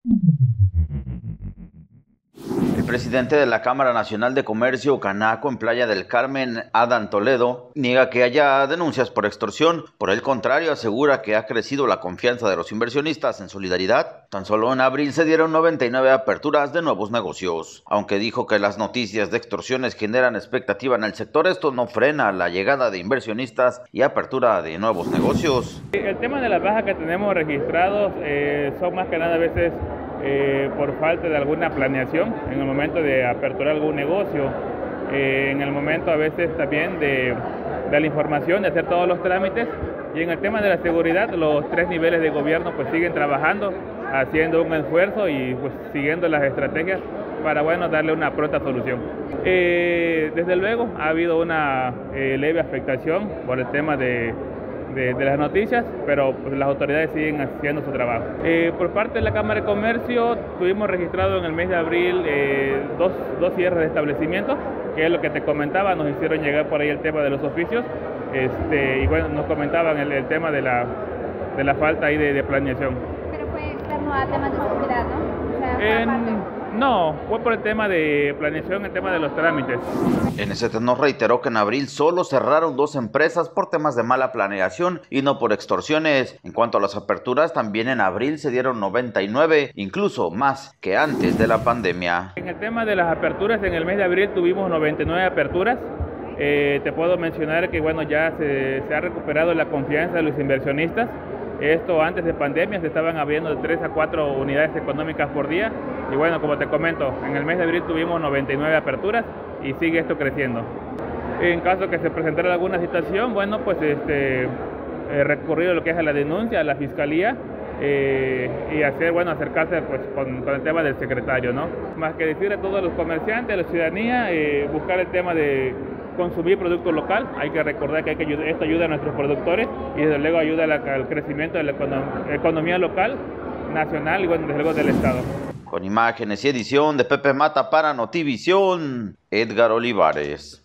El presidente de la Cámara Nacional de Comercio Canaco en Playa del Carmen, Adán Toledo, niega que haya denuncias por extorsión. Por el contrario, asegura que ha crecido la confianza de los inversionistas en Solidaridad. Tan solo en abril se dieron 99 aperturas de nuevos negocios. Aunque dijo que las noticias de extorsiones generan expectativa en el sector, esto no frena la llegada de inversionistas y apertura de nuevos negocios. El tema de las bajas que tenemos registrados son más que nada a veces por falta de alguna planeación en el momento de aperturar algún negocio, en el momento a veces también de la información, de hacer todos los trámites, y en el tema de la seguridad los tres niveles de gobierno pues siguen trabajando, haciendo un esfuerzo y pues siguiendo las estrategias para darle una pronta solución. Desde luego ha habido una leve afectación por el tema de las noticias, pero pues las autoridades siguen haciendo su trabajo. Por parte de la Cámara de Comercio tuvimos registrado en el mes de abril dos cierres de establecimientos, que es lo que te comentaba, nos hicieron llegar por ahí el tema de los oficios, y nos comentaban el tema de la falta ahí de planeación. Pero fue externo a temas de seguridad, ¿no? O sea, no, fue por el tema de planeación, el tema de los trámites. En ese tenor reiteró que en abril solo cerraron 2 empresas por temas de mala planeación y no por extorsiones. En cuanto a las aperturas, también en abril se dieron 99, incluso más que antes de la pandemia. En el tema de las aperturas, en el mes de abril tuvimos 99 aperturas. Te puedo mencionar que ya se ha recuperado la confianza de los inversionistas. Esto antes de pandemia se estaban abriendo de 3 a 4 unidades económicas por día y como te comento, en el mes de abril tuvimos 99 aperturas y sigue esto creciendo. En caso que se presentara alguna situación, recurrir a lo que es a la denuncia, a la fiscalía y acercarse con el tema del secretario, ¿no? Más que decir a todos los comerciantes, a la ciudadanía, buscar el tema de consumir producto local. Hay que recordar que esto ayuda a nuestros productores y desde luego ayuda al crecimiento de la economía local, nacional y desde luego del Estado. Con imágenes y edición de Pepe Mata para Notivisión, Edgar Olivares.